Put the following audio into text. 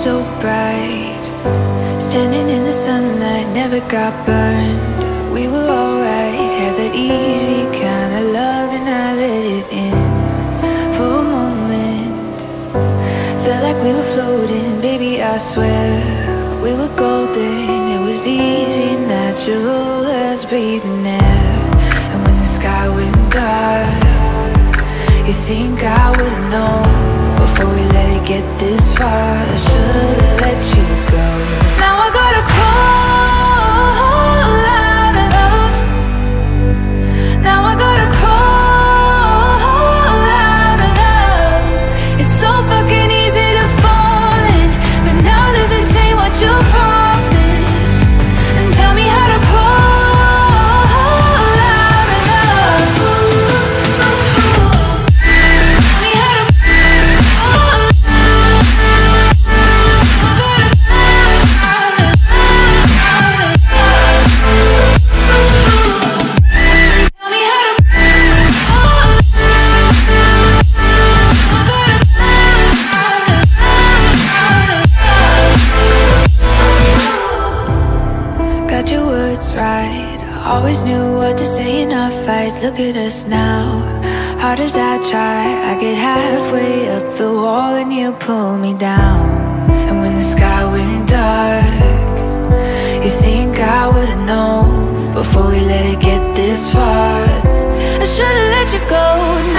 so bright, standing in the sunlight, never got burned. We were alright, had that easy kind of love, and I let it in for a moment. Felt like we were floating, baby, I swear we were golden. It was easy, natural as breathing air. And when the sky went dark, you think I would've known before we let it get this far. I should've let you go. Now I gotta crawl out of love. Now I gotta crawl out of love. It's so fucking easy to fall in, but now that this ain't what you promised, and tell me how to crawl out of love. Tell me how to crawl. I gotta crawl out of love. Tell me how to crawl. I gotta crawl. Got your words right, always knew what to say in our fights. Look at us now, hard as I try, I get halfway up the wall and you pull me down. And when the sky went dark, you think I would've known before we let it get this far. I should've let you go.